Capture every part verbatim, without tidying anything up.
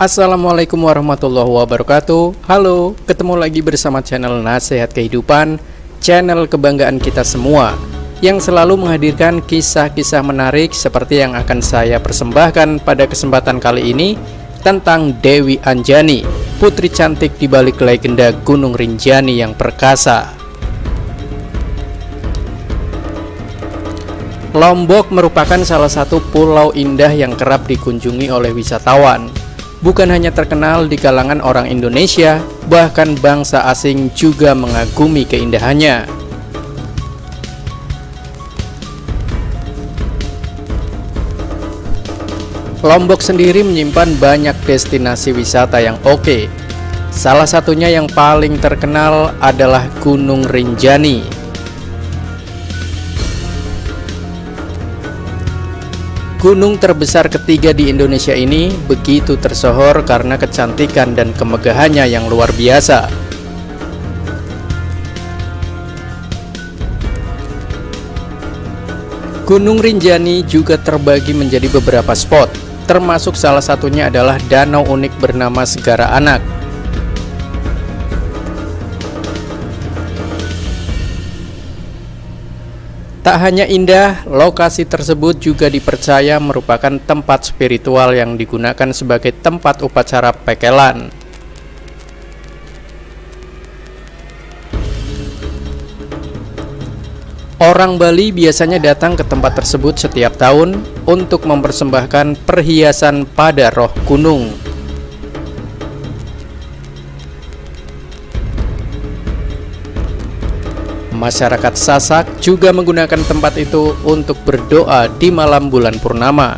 Assalamualaikum warahmatullahi wabarakatuh. Halo, ketemu lagi bersama channel Nasihat Kehidupan, channel kebanggaan kita semua, yang selalu menghadirkan kisah-kisah menarik seperti yang akan saya persembahkan pada kesempatan kali ini, tentang Dewi Anjani, putri cantik di balik legenda Gunung Rinjani yang perkasa. Lombok merupakan salah satu pulau indah yang kerap dikunjungi oleh wisatawan. Bukan hanya terkenal di kalangan orang Indonesia, bahkan bangsa asing juga mengagumi keindahannya. Lombok sendiri menyimpan banyak destinasi wisata yang oke. Salah satunya yang paling terkenal adalah Gunung Rinjani. Gunung terbesar ketiga di Indonesia ini begitu tersohor karena kecantikan dan kemegahannya yang luar biasa. Gunung Rinjani juga terbagi menjadi beberapa spot, termasuk salah satunya adalah danau unik bernama Segara Anak. Tak hanya indah, lokasi tersebut juga dipercaya merupakan tempat spiritual yang digunakan sebagai tempat upacara pekelan. Orang Bali biasanya datang ke tempat tersebut setiap tahun untuk mempersembahkan perhiasan pada roh gunung. Masyarakat Sasak juga menggunakan tempat itu untuk berdoa di malam bulan purnama.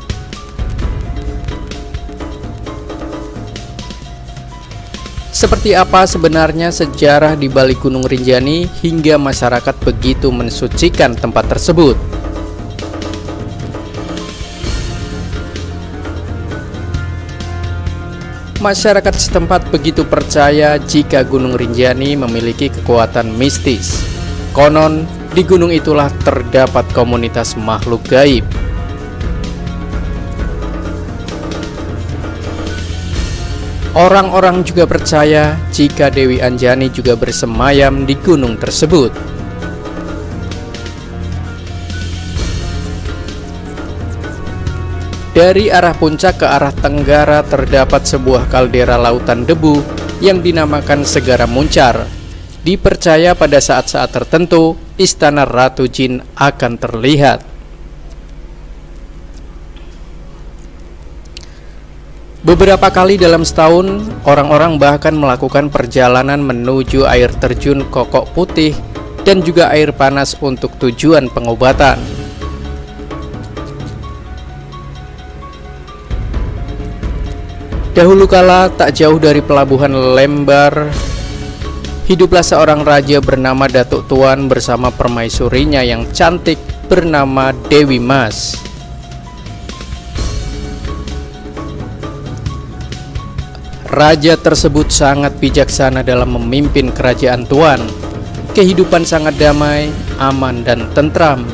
Seperti apa sebenarnya sejarah di balik Gunung Rinjani hingga masyarakat begitu mensucikan tempat tersebut? Masyarakat setempat begitu percaya jika Gunung Rinjani memiliki kekuatan mistis. Konon, di gunung itulah terdapat komunitas makhluk gaib. Orang-orang juga percaya jika Dewi Anjani juga bersemayam di gunung tersebut. Dari arah puncak ke arah tenggara terdapat sebuah kaldera lautan debu yang dinamakan Segara Muncar. Dipercaya pada saat-saat tertentu, istana Ratu Jin akan terlihat. Beberapa kali dalam setahun, orang-orang bahkan melakukan perjalanan menuju air terjun Kokok Putih dan juga air panas untuk tujuan pengobatan. Dahulu kala, tak jauh dari pelabuhan Lembar, hiduplah seorang raja bernama Datuk Tuan bersama permaisurinya yang cantik bernama Dewi Mas. Raja tersebut sangat bijaksana dalam memimpin kerajaan Tuan. Kehidupan sangat damai, aman, dan tentram.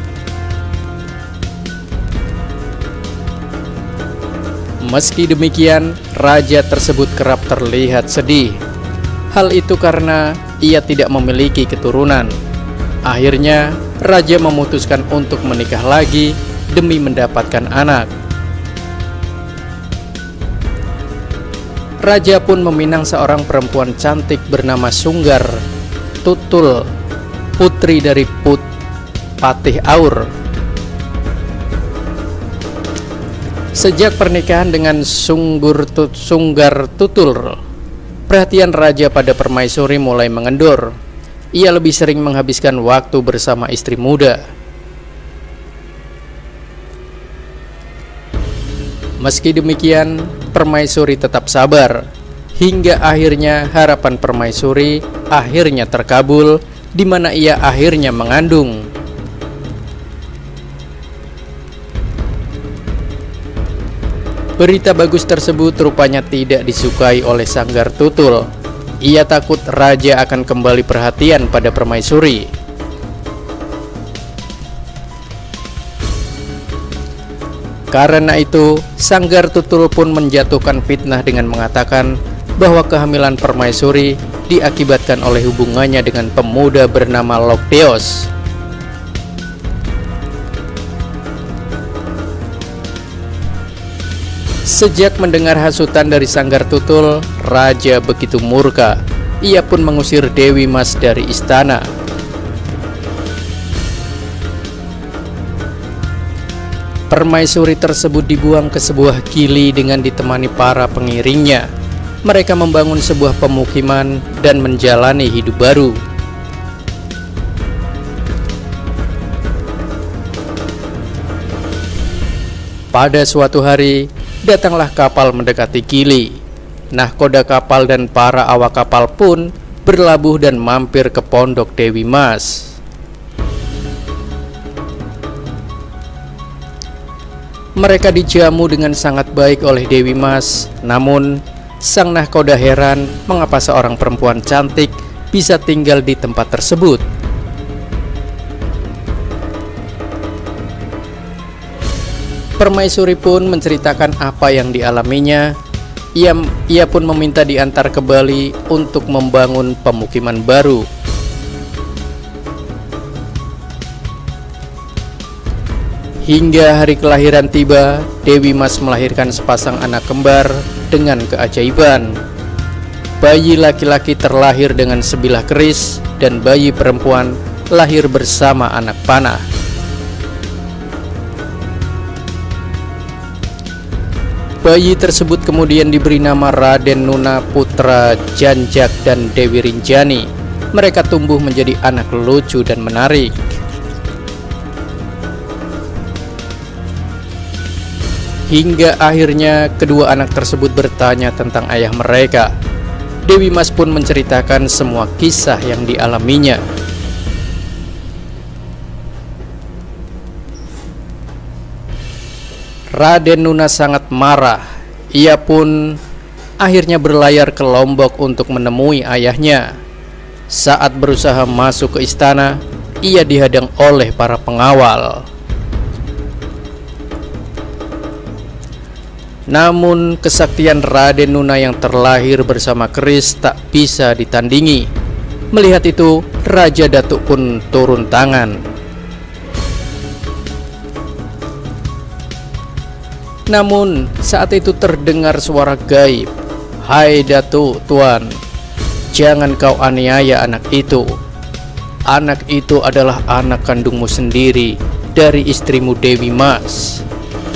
Meski demikian, raja tersebut kerap terlihat sedih. Hal itu karena ia tidak memiliki keturunan. Akhirnya, raja memutuskan untuk menikah lagi demi mendapatkan anak. Raja pun meminang seorang perempuan cantik bernama Sunggar Tutul, putri dari Put Patih Aur. Sejak pernikahan dengan Sunggur Tut, Sunggar Tutul, perhatian raja pada permaisuri mulai mengendur. Ia lebih sering menghabiskan waktu bersama istri muda. Meski demikian, permaisuri tetap sabar, hingga akhirnya harapan permaisuri akhirnya terkabul, di mana ia akhirnya mengandung. Berita bagus tersebut rupanya tidak disukai oleh Sanggar Tutul. Ia takut raja akan kembali perhatian pada permaisuri. Karena itu, Sanggar Tutul pun menjatuhkan fitnah dengan mengatakan bahwa kehamilan Permaisuri diakibatkan oleh hubungannya dengan pemuda bernama Lokdeos. Sejak mendengar hasutan dari Sanggar Tutul, Raja begitu murka. Ia pun mengusir Dewi Mas dari istana. Permaisuri tersebut dibuang ke sebuah gili dengan ditemani para pengiringnya. Mereka membangun sebuah pemukiman dan menjalani hidup baru. Pada suatu hari, datanglah kapal mendekati gili. Nahkoda kapal dan para awak kapal pun berlabuh dan mampir ke pondok Dewi Mas. Mereka dijamu dengan sangat baik oleh Dewi Mas. Namun, sang nahkoda heran mengapa seorang perempuan cantik bisa tinggal di tempat tersebut. Permaisuri pun menceritakan apa yang dialaminya. Ia, ia pun meminta diantar ke Bali untuk membangun pemukiman baru. Hingga hari kelahiran tiba, Dewi Mas melahirkan sepasang anak kembar dengan keajaiban. Bayi laki-laki terlahir dengan sebilah keris dan bayi perempuan lahir bersama anak panah. Bayi tersebut kemudian diberi nama Raden Nuna, putra Janjak dan Dewi Rinjani. Mereka tumbuh menjadi anak lucu dan menarik. Hingga akhirnya kedua anak tersebut bertanya tentang ayah mereka. Dewi Mas pun menceritakan semua kisah yang dialaminya. Raden Nuna sangat marah. Ia pun akhirnya berlayar ke Lombok untuk menemui ayahnya. Saat berusaha masuk ke istana, ia dihadang oleh para pengawal. Namun kesaktian Raden Nuna yang terlahir bersama keris tak bisa ditandingi. Melihat itu, Raja Datuk pun turun tangan. Namun saat itu terdengar suara gaib. "Hai Datuk Tuan, jangan kau aniaya anak itu. Anak itu adalah anak kandungmu sendiri dari istrimu Dewi Mas."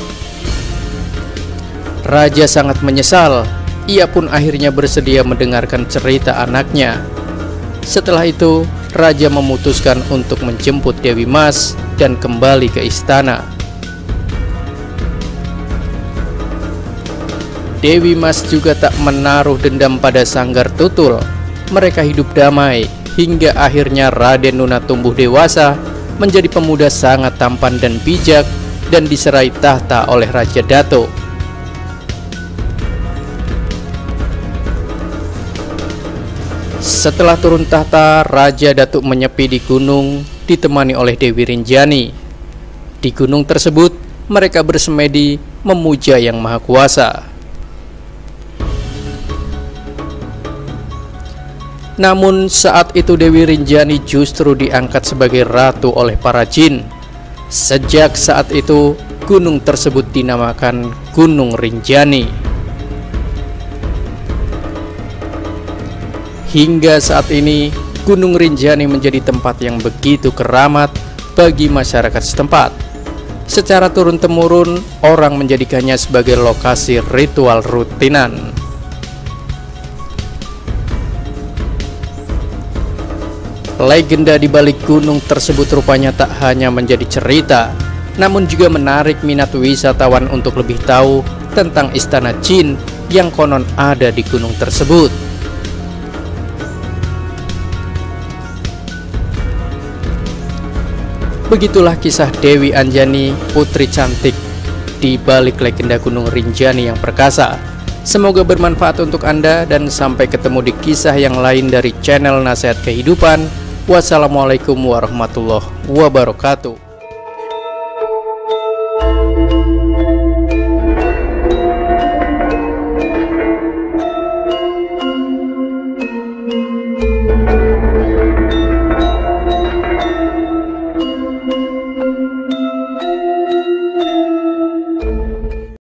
Raja sangat menyesal. Ia pun akhirnya bersedia mendengarkan cerita anaknya. Setelah itu, Raja memutuskan untuk menjemput Dewi Mas dan kembali ke istana. Dewi Mas juga tak menaruh dendam pada Sanggar Tutul. Mereka hidup damai hingga akhirnya Raden Nuna tumbuh dewasa, menjadi pemuda sangat tampan dan bijak, dan diserai tahta oleh Raja Datuk. Setelah turun tahta, Raja Datuk menyepi di gunung ditemani oleh Dewi Rinjani. Di gunung tersebut, mereka bersemedi memuja Yang Maha Kuasa. Namun saat itu Dewi Rinjani justru diangkat sebagai ratu oleh para jin. Sejak saat itu, gunung tersebut dinamakan Gunung Rinjani. Hingga saat ini, Gunung Rinjani menjadi tempat yang begitu keramat bagi masyarakat setempat. Secara turun-temurun, orang menjadikannya sebagai lokasi ritual rutinan. Legenda di balik gunung tersebut rupanya tak hanya menjadi cerita, namun juga menarik minat wisatawan untuk lebih tahu tentang istana jin yang konon ada di gunung tersebut. Begitulah kisah Dewi Anjani, putri cantik di balik legenda Gunung Rinjani yang perkasa. Semoga bermanfaat untuk Anda dan sampai ketemu di kisah yang lain dari channel Nasihat Kehidupan. Wassalamualaikum warahmatullahi wabarakatuh.